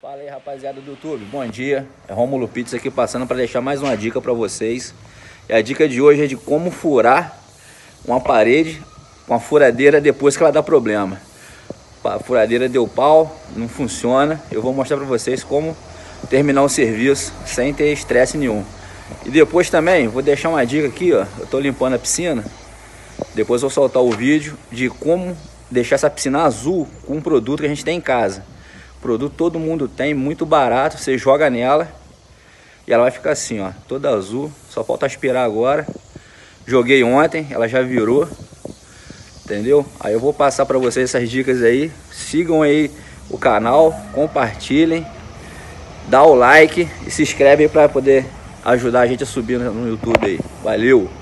Fala aí, rapaziada do YouTube, bom dia, é Rômulo Pizza aqui passando para deixar mais uma dica para vocês. E a dica de hoje é de como furar uma parede com a furadeira depois que ela dá problema. A furadeira deu pau, não funciona, eu vou mostrar para vocês como terminar o serviço sem ter estresse nenhum. E depois também vou deixar uma dica aqui, ó, eu tô limpando a piscina, depois eu vou soltar o vídeo de como deixar essa piscina azul com um produto que a gente tem em casa. Produto todo mundo tem, muito barato, você joga nela e ela vai ficar assim, ó, toda azul, só falta aspirar agora. Joguei ontem, ela já virou, entendeu? Aí eu vou passar para vocês essas dicas aí, sigam aí o canal, compartilhem, dá o like e se inscreve aí para poder ajudar a gente a subir no YouTube aí. Valeu!